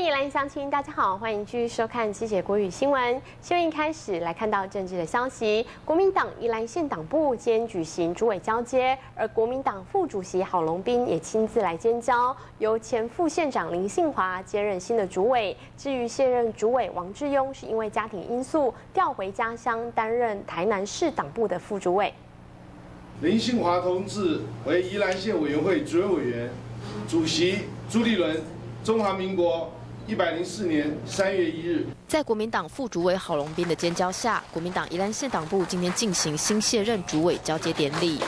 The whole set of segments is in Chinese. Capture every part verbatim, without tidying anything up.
宜兰乡亲，大家好，欢迎继续收看七节国语新闻。新闻一开始来看到政治的消息，国民党宜兰县党部今天举行主委交接，而国民党副主席郝龙斌也亲自来监交，由前副县长林信华接任新的主委。至于现任主委王志庸，是因为家庭因素调回家乡担任台南市党部的副主委。 林信华同志为宜兰县委员会主任委员，主席朱立伦，中华民国一百零四年三月一日， 在国民党副主委郝龙斌的监交下，国民党宜兰县党部今天进行新卸任主委交接典礼。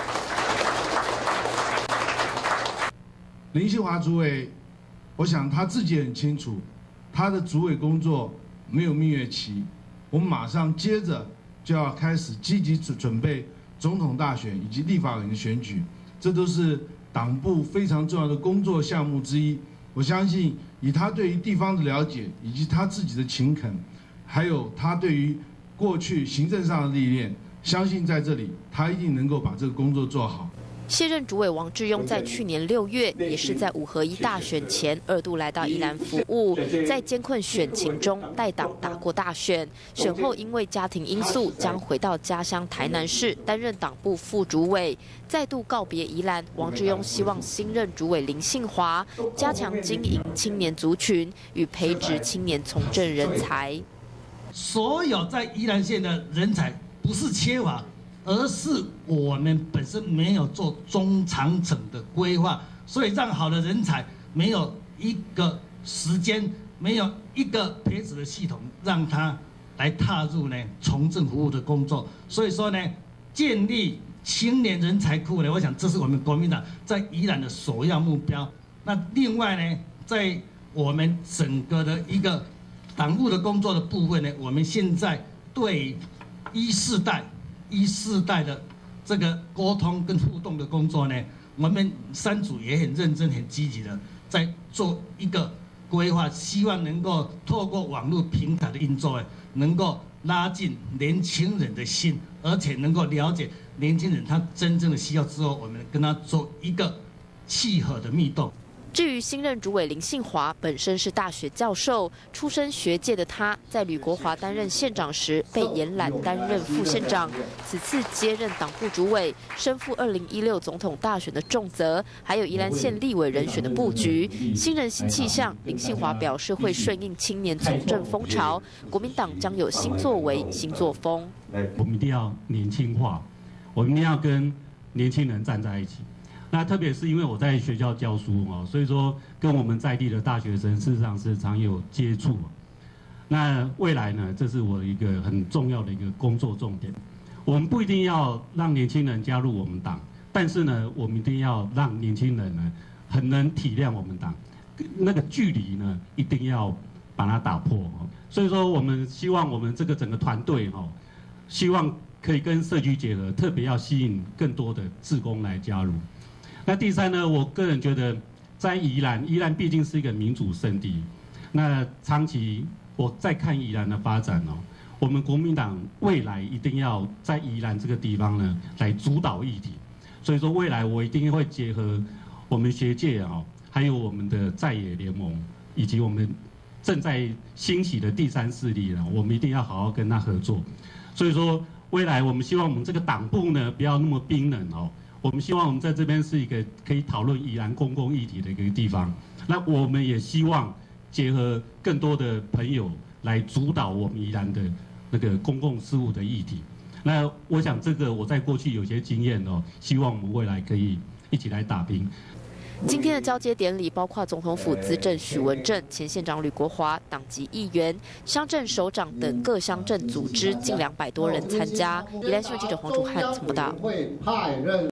林信华主委，我想他自己很清楚，他的主委工作没有蜜月期，我们马上接着就要开始积极准准备总统大选以及立法委员选举，这都是党部非常重要的工作项目之一。我相信，以他对于地方的了解，以及他自己的勤恳，还有他对于过去行政上的历练，相信在这里他一定能够把这个工作做好。 卸任主委王志庸在去年六月，也是在五合一大选前二度来到宜兰服务，在艰困选情中带党打过大选，选后因为家庭因素将回到家乡台南市担任党部副主委，再度告别宜兰。王志庸希望新任主委林信华加强经营青年族群与培植青年从政人才。 所有在宜兰县的人才不是缺乏，而是我们本身没有做中长程的规划，所以让好的人才没有一个时间，没有一个培植的系统，让他来踏入呢从政服务的工作。所以说呢，建立青年人才库呢，我想这是我们国民党在宜兰的首要目标。那另外呢，在我们整个的一个党务的工作的部分呢，我们现在对一世代。一世代的这个沟通跟互动的工作呢，我们三组也很认真、很积极的在做一个规划，希望能够透过网络平台的运作，能够拉近年轻人的心，而且能够了解年轻人他真正的需要之后，我们跟他做一个契合的密动。 至于新任主委林信华，本身是大学教授，出身学界的他，在吕国华担任县长时被延揽担任副县长，此次接任党部主委，身负二零一六总统大选的重责，还有宜兰县立委人选的布局。新人新气象，林信华表示会顺应青年从政风潮，国民党将有新作为、新作风。 我们一定要年轻化，我们一定要跟年轻人站在一起。那特别是因为我在学校教书哦，所以说跟我们在地的大学生事实上是常有接触。那未来呢，这是我一个很重要的一个工作重点。我们不一定要让年轻人加入我们党，但是呢，我们一定要让年轻人呢很能体谅我们党，那个距离呢一定要把它打破。所以说，我们希望我们这个整个团队哦，希望可以跟社区结合，特别要吸引更多的志工来加入。那第三呢，我个人觉得，在宜兰，宜兰毕竟是一个民主圣地。那长期我在看宜兰的发展哦，我们国民党未来一定要在宜兰这个地方呢来主导议题。所以说，未来我一定会结合我们学界哦，还有我们的在野联盟，以及我们正在兴起的第三势力呢，我们一定要好好跟他合作。所以说，未来我们希望我们这个党部呢不要那么冰冷哦。我们希望我们在这边是一个可以讨论宜兰公共议题的一个地方。那我们也希望结合更多的朋友来主导我们宜兰的那个公共事务的议题。那我想这个我在过去有些经验哦，希望我们未来可以一起来打拼。 今天的交接典礼包括总统府资政许文正、前县长吕国华、党籍议员、乡镇首长等各乡镇组织近两百多人参加。宜兰新闻记者黄楚汉报道。